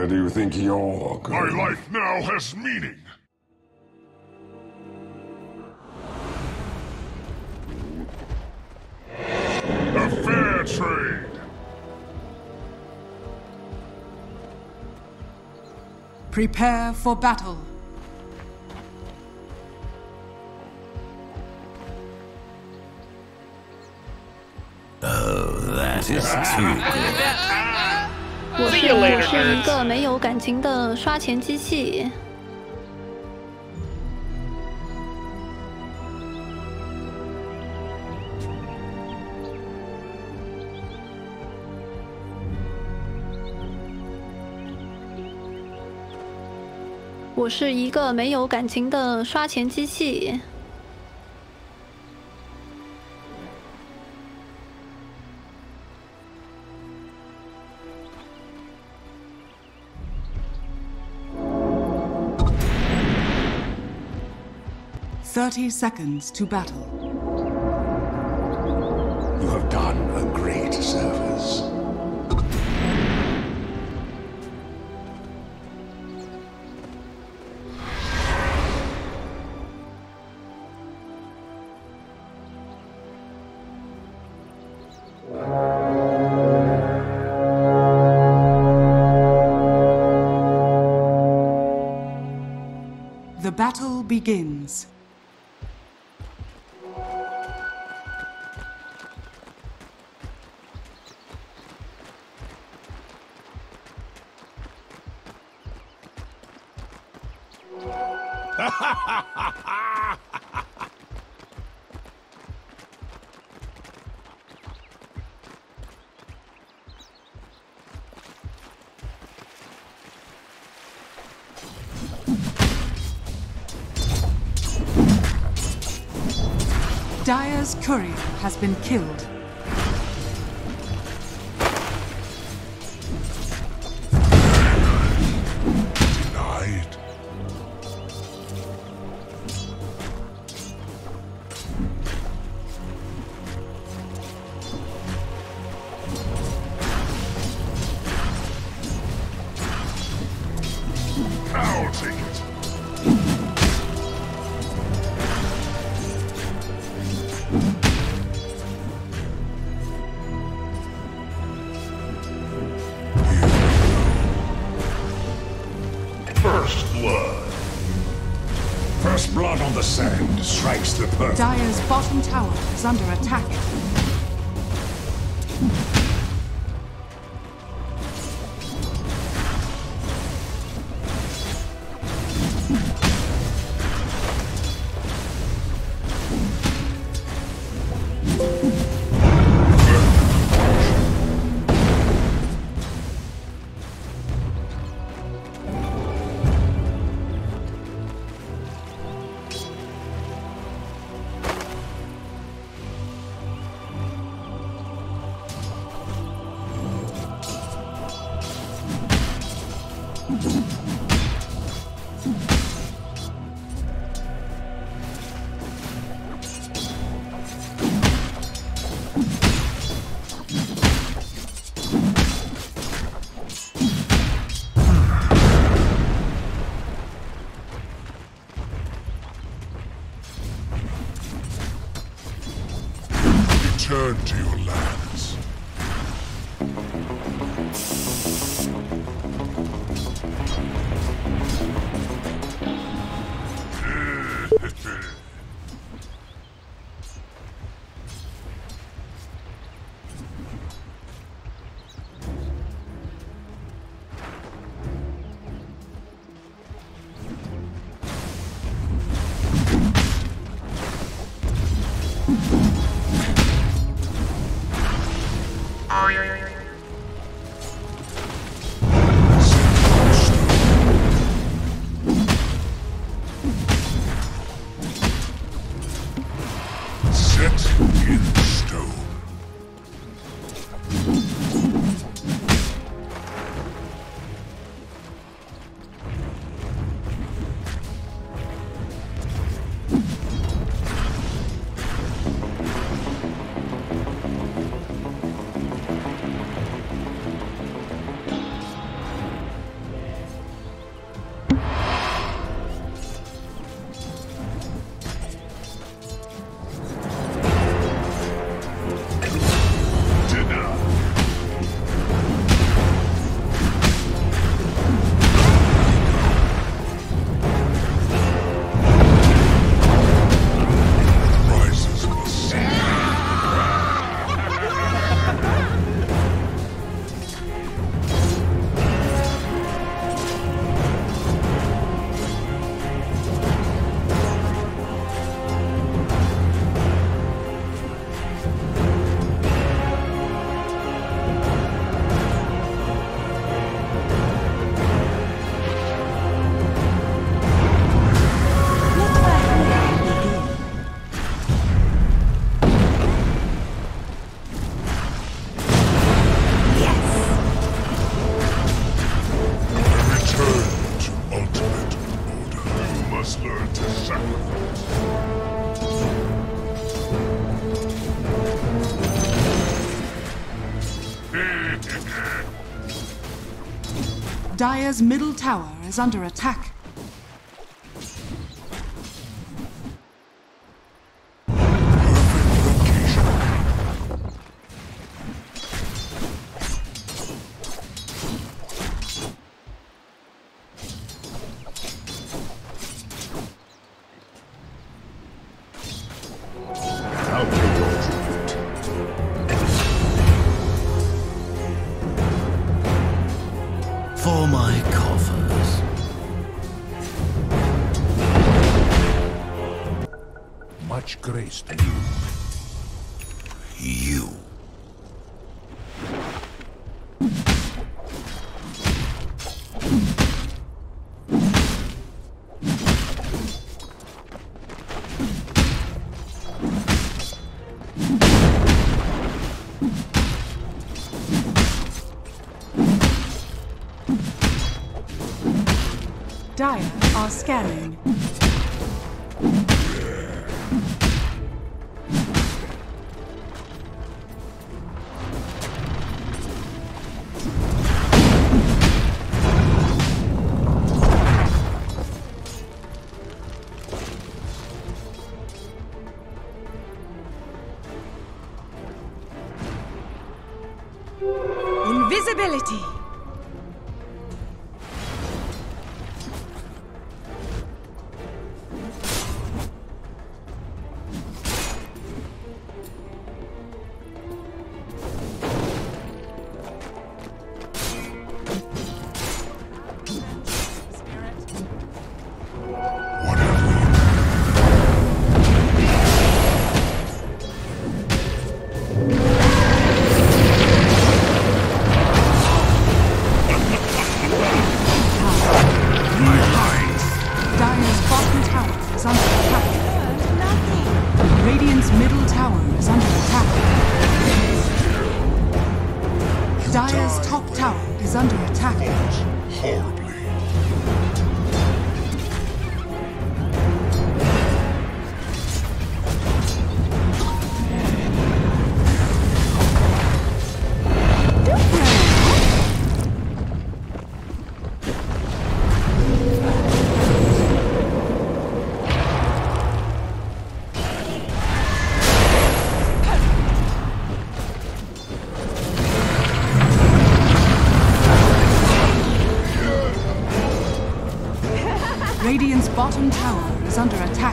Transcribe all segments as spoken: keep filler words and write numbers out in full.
do you think you're going? My life now has meaning. A fair trade. Prepare for battle. Oh, that is too good. 我是我是一个没有感情的刷钱机器。我是一个没有感情的刷钱机器。 Thirty seconds to battle. You have done a great service. The battle begins. Dire's courier has been killed. Denied. I'll take it. First blood. First blood on the sand strikes the perfect. Dire's bottom tower is under attack. Return to your lands. Set in stone. Dire's middle tower is under attack. For my coffers. Much grace to you. You. Dire are scanning. Invisibility! Radiant's middle tower is under attack. Dire's top tower is under attack. Horribly. Radiant's bottom tower is under attack.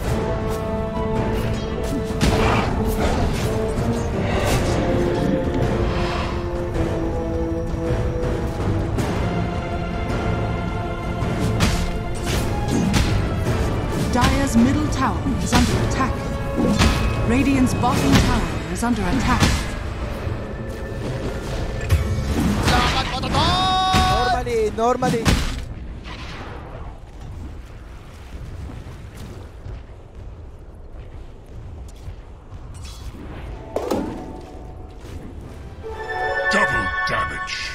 Dire's middle tower is under attack. Radiant's bottom tower is under attack. Normally, normally. Double damage.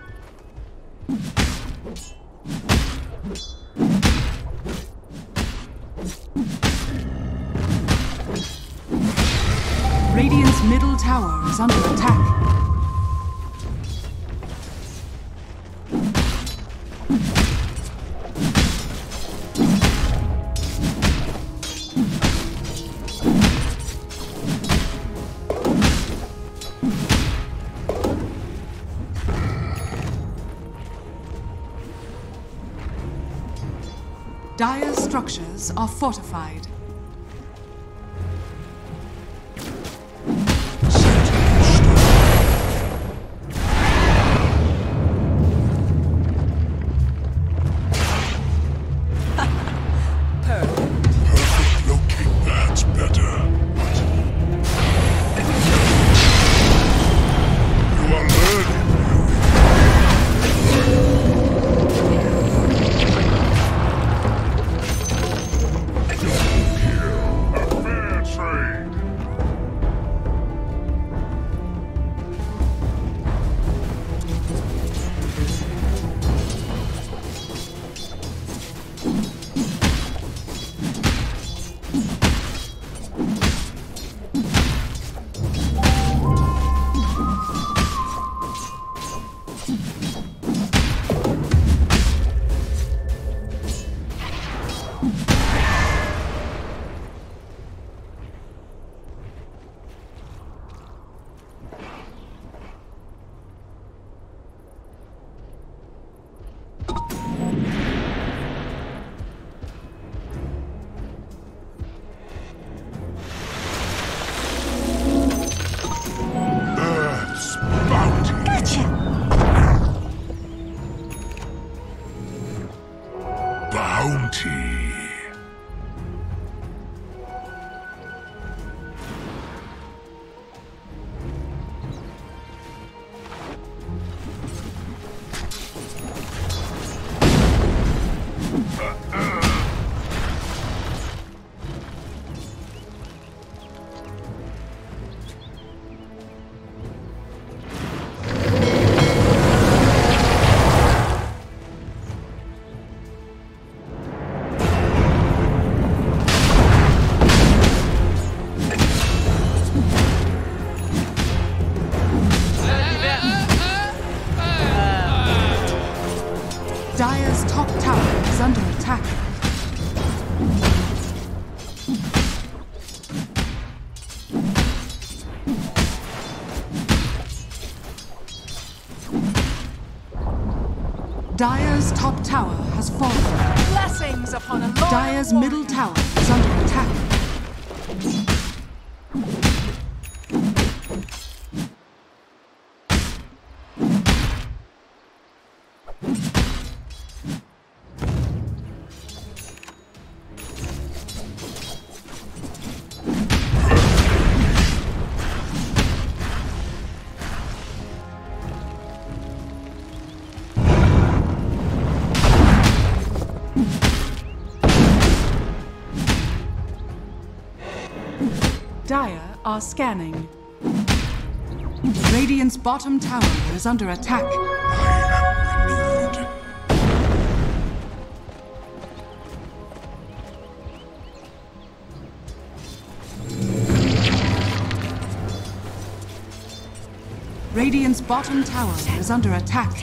Radiant's middle tower is under attack. Dire's structures are fortified. Perfect looking, that's better. You are learning. is under attack. Dire's top tower has fallen. Blessings upon a long Dire's middle tower is under attack. Dire are scanning. Radiant's bottom tower is under attack. I am renewed. Radiant's bottom tower is under attack.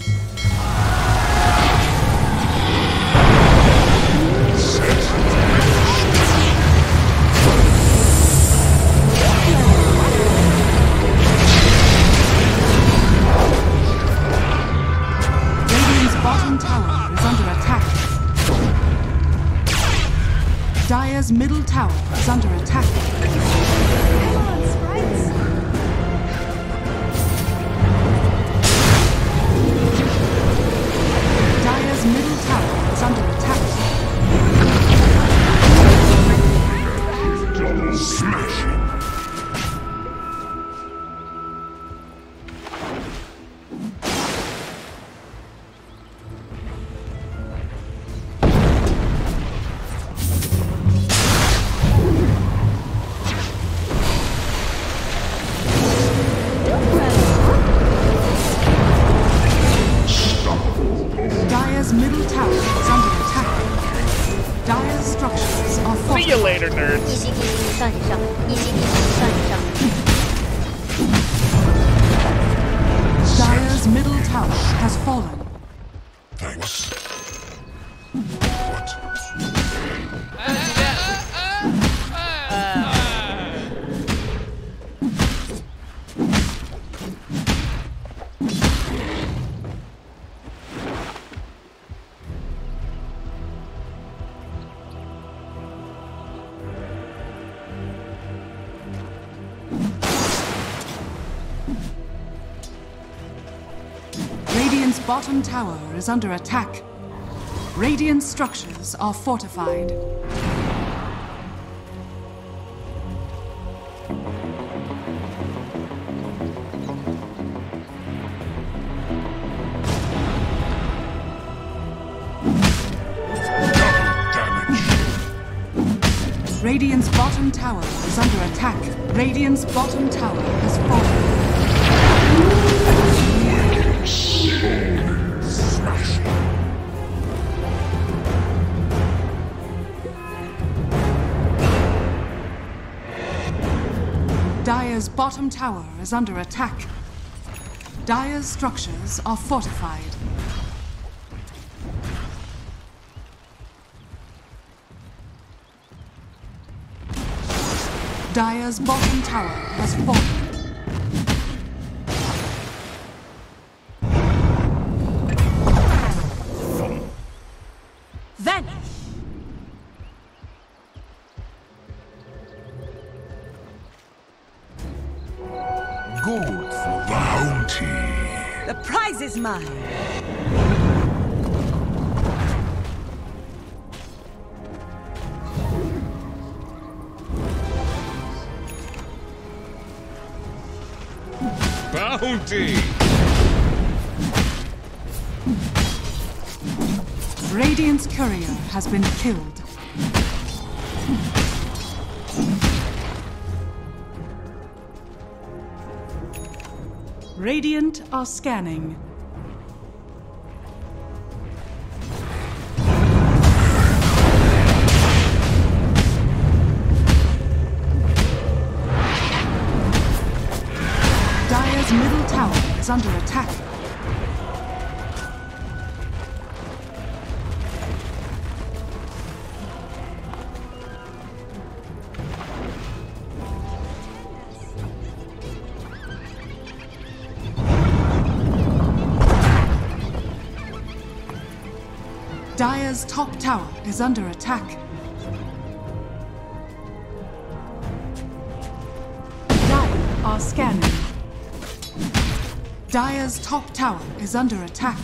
Radiant's bottom tower is under attack. Dire's middle tower is under attack. Dire's middle tower is under attack. Double smashing. Dire's middle tower is under attack. Dire's structures are See you fortified. later, nerds. 一星提醒以上以上，一星提醒以上以上。 Dire's middle tower has fallen. Thanks. What? Radiant's bottom tower is under attack. Radiant structures are fortified. Radiant's bottom tower is under attack. Radiant's bottom tower has fallen. Dire's bottom tower is under attack. Dire's structures are fortified. Dire's bottom tower has fallen. Vanish! Good for bounty. The prize is mine! Bounty! Radiant's courier has been killed. Radiant are scanning. Dire's middle tower is under attack. Dire's top tower is under attack. Dire are scanning. Dire's top tower is under attack.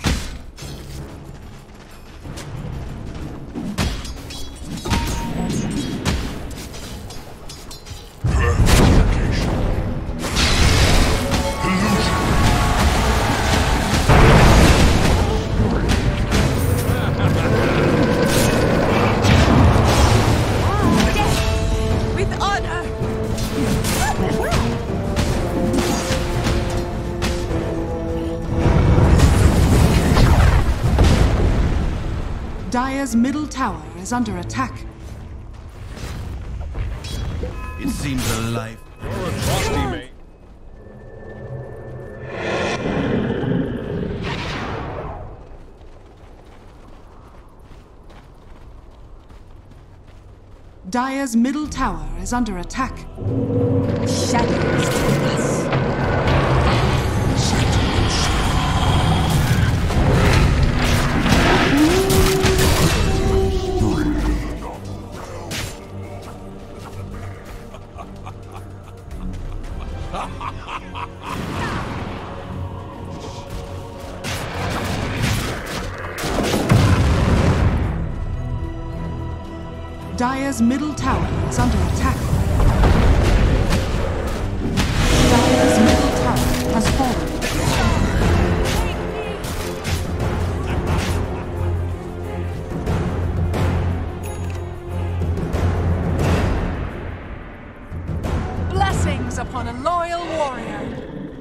Dire's middle tower is under attack. It seems a life. You're a trusty mate. Dire's middle tower is under attack. Shadows take us. Dire's middle tower is under attack. Dire's middle tower has fallen. Blessings upon a loyal warrior.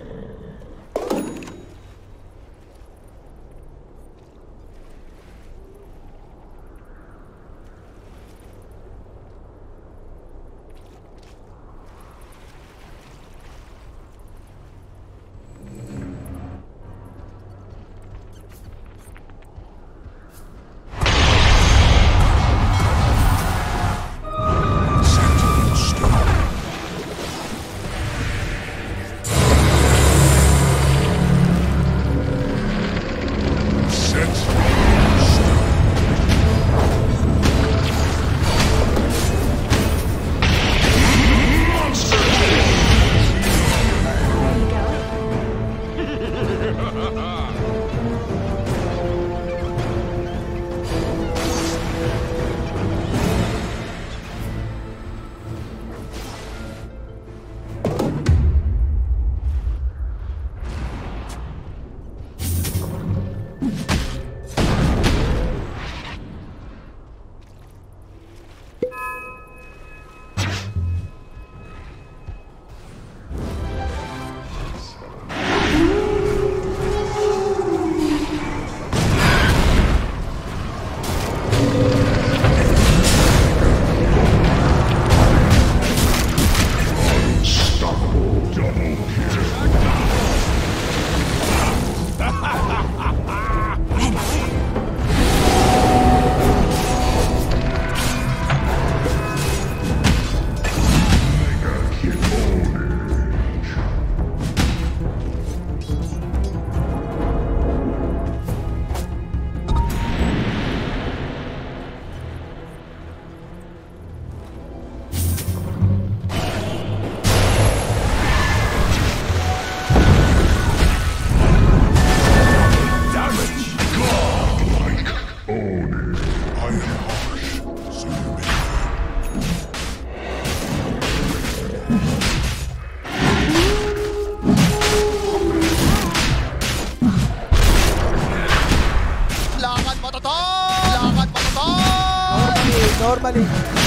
Normally.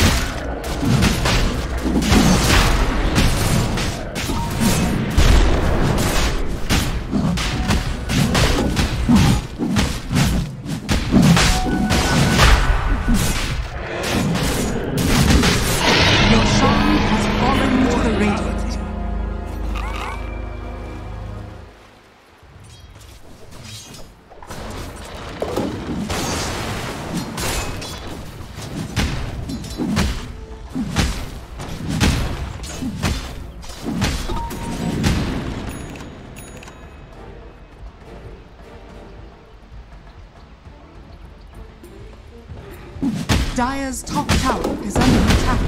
Your song has fallen to the radiant. Dire's top tower is under attack.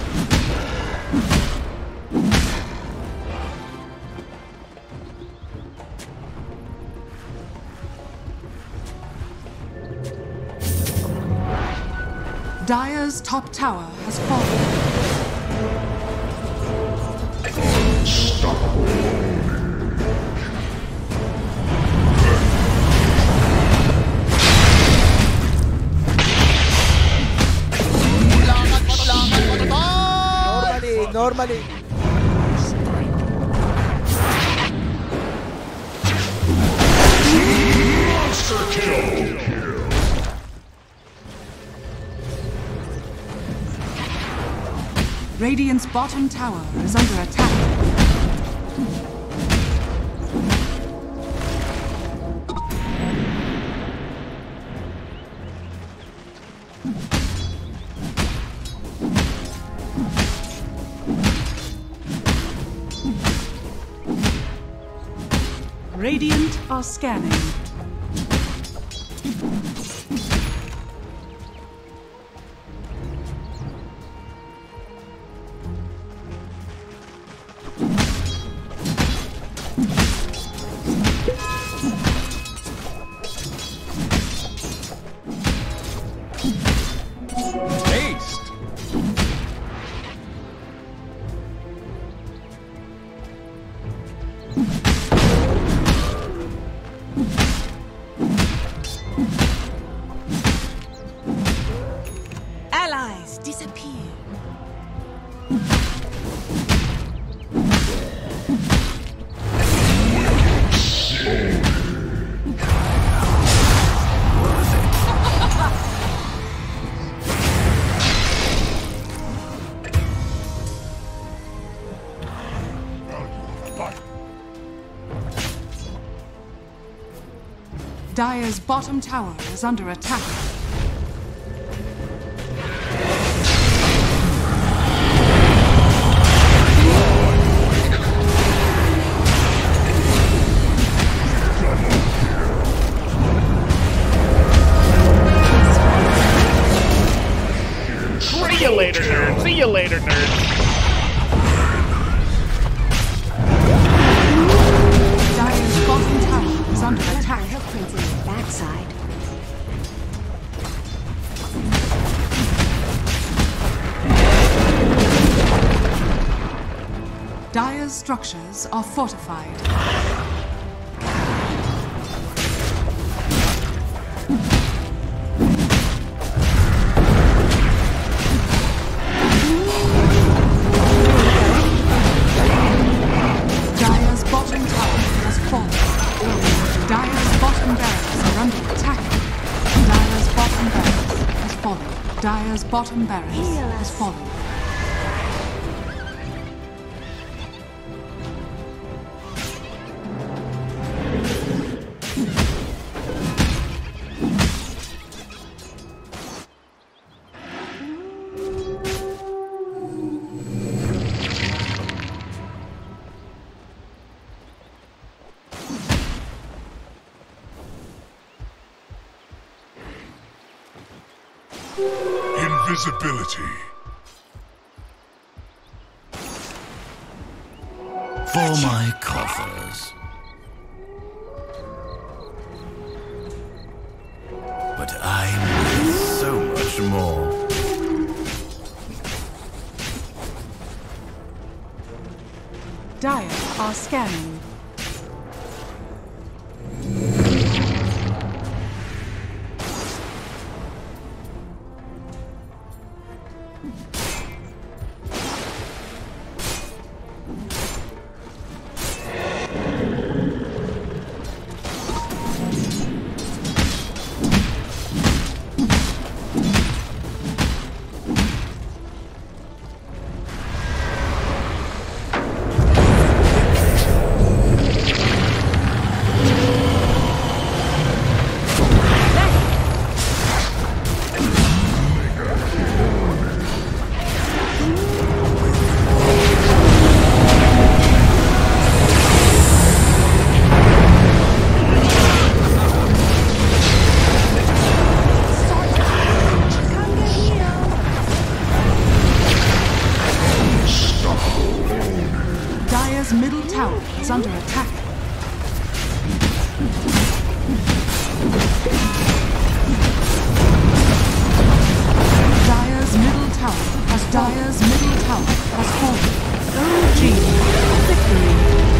Dire's top tower has fallen. Normally, normally. Monster kill! Radiant's bottom tower is under attack. Radiant are scanning. Allies disappear. Dire's bottom tower is under attack. See you later, nerd. See you later, nerd. Dire's bottom tower is under attack. Footprints in your backside. Dire's structures are fortified. Dire's bottom tower has fallen. Dire's bottom barracks are under attack. Dire's bottom barracks has fallen. Dire's bottom barracks has fallen. Invisibility. For my coffers. But I'm so much more. Dire are scanning. Dire's middle tower is under attack. Dire's middle tower has Dire's middle tower has fallen. O G, victory.